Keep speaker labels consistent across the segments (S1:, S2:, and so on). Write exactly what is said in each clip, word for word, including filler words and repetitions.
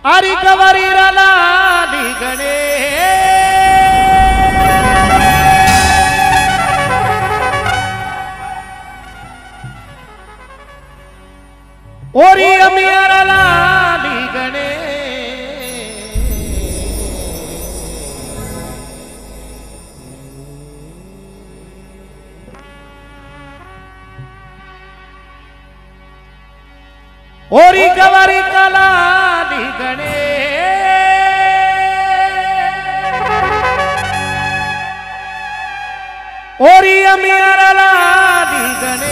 S1: अरे गवरी लाली गणे ओरी अमियारा लाली गणे ओरी गवरी लाली गणे ओरी अमियारा लाली गणे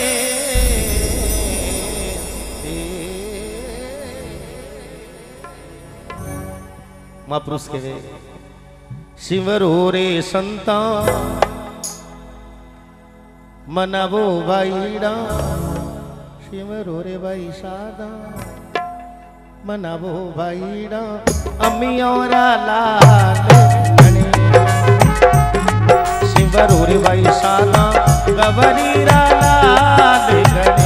S1: महापुरुष के शिवरो रे संता मनावो भाईड़ा शिवरो रे भाई सादा मनावो भाईड़ा अमियोरा लाल गणे शिवरो रे भाई सादा गवरी लाल गणे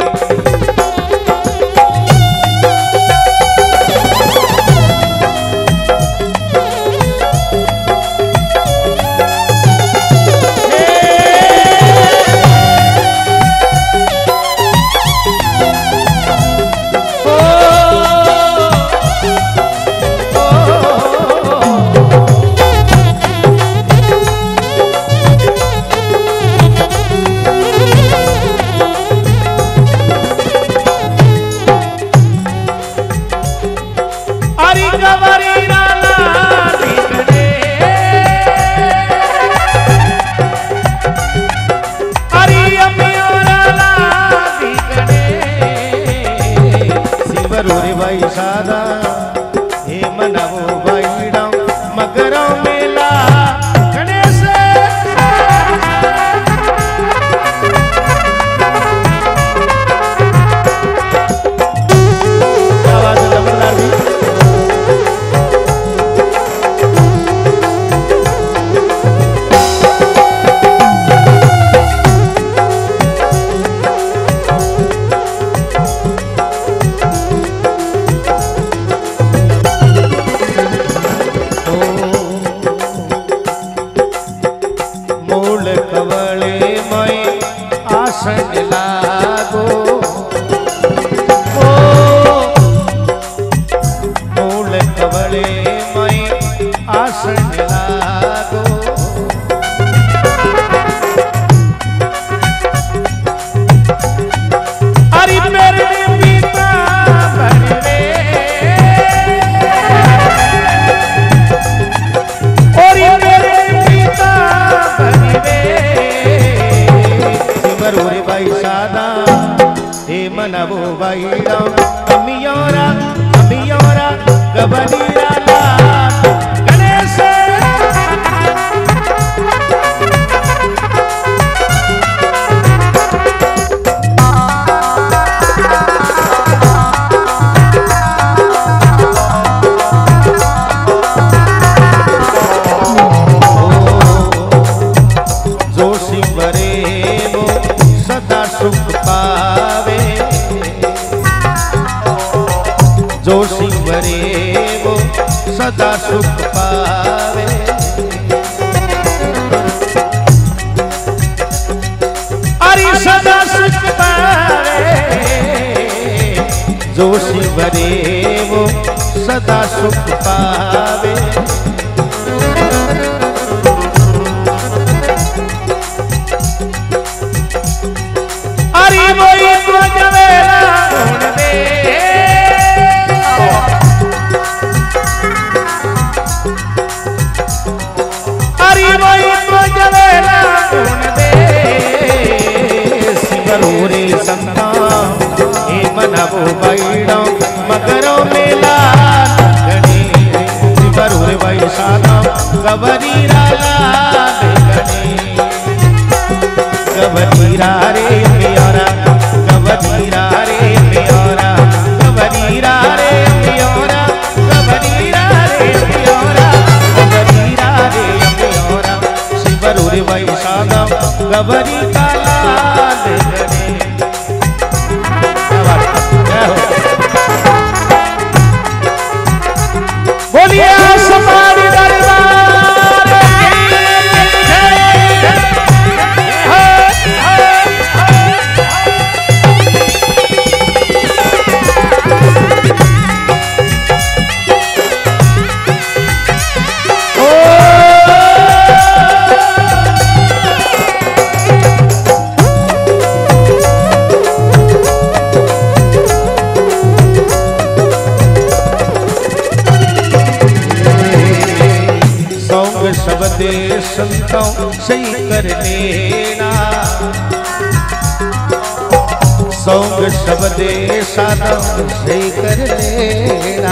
S1: सादा हे मनावो भाईड़ा मगरो मेला गणेश आवाज लमदार भी मनावो भाईड़ा अमियोरा अमियोरा गवरी लाल गणेश जो शिवरे वो सदा सुख पावे जो शिवरे वो सदा सुख पावे अरे सदा सुख पावे जो शिवरे वो सदा सुख पावे अरे वो इनको जवेला ढूंढ दे रे संता हे मनावो भाईड़ा मगरो मेला गणे शिवरो रे भाई सादा गवरी लाल गणे गवरी रे मियोरा गवरी रे मियोरा गवरी रे मियोरा गवरी रे मियोरा गवरी रे मियोरा शिवरो रे भाई सादा गवरी लाल गणे बोलिए समाधि दरबार शब्दे संतों सही कर लेना सौंग शब्दे साधों सही कर लेना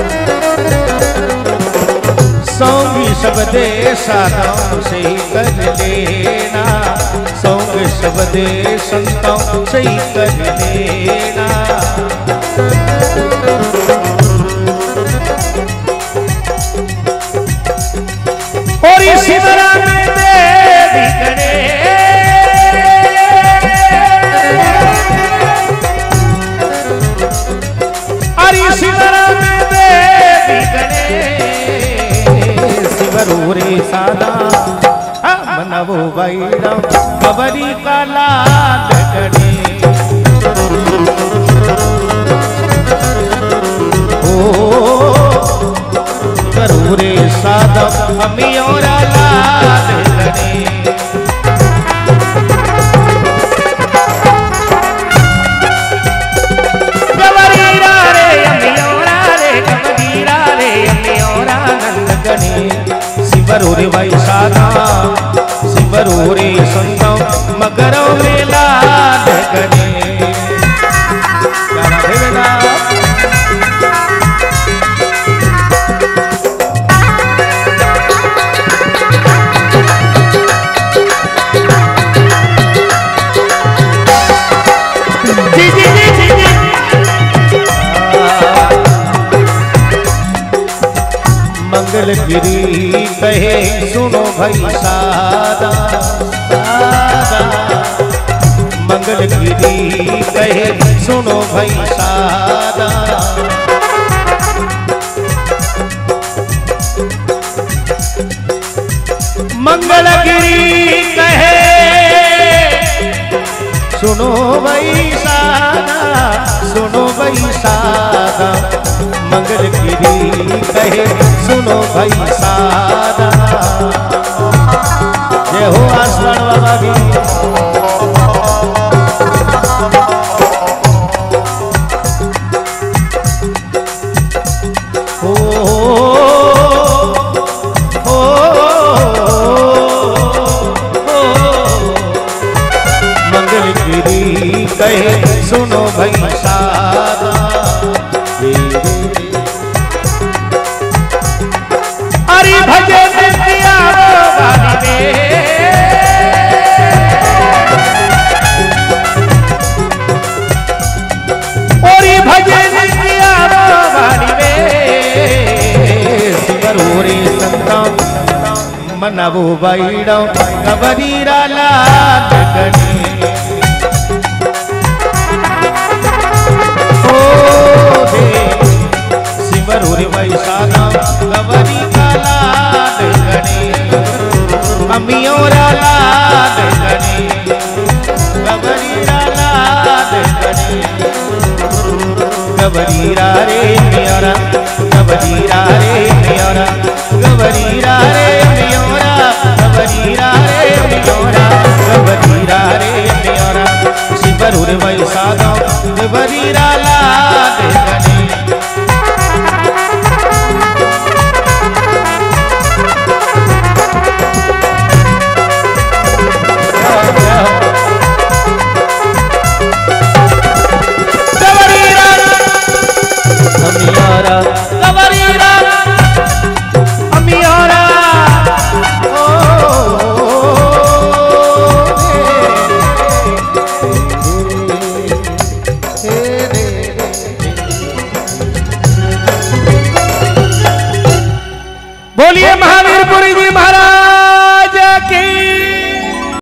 S1: सौंग शब्दे साधों सही कर लेना सौंग शब्दे संतों सही कर लेना और इसी तरह में देवी करे और इसी तरह में देवी करे शिवरूरे सादा मनवो बैरम कबरी का लाल करे ओ करूरे सादम हमी और लाल करे गवरीरा रे हमी और रे गवरीरा रे हमी और आनंद गणे शिवरूरे भाई सादम शिवरूरे संतम मगरों में लाल गणे क्या बात है बेटा मंगलगिरी कहे सुनो भाई सादा सादा मंगलगिरी कहे सुनो भाई सादा मंगलगिरी कहे सुनो भाई सादा सुनो भाई सादा मंगलगिरी कहे सुनो भाई सादा जय हो आसमान बाबा की ओ ओ मंगलगिरी कहे सुनो भाई सादा हरि भजन किया गाने हरि भजन किया गाने शिवरूरे संतम मनवो बैरम कबरीरा लाल गणे ओ दे शिवरूरे भाई सादम कबरी का लाल गणे अम्मी और लाल गणे कबरीरा लाल गणे कबरीरा रे मेरा कबरीरा